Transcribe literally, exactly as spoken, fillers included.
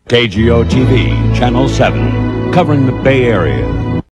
K G O T V, Channel seven, covering the Bay Area.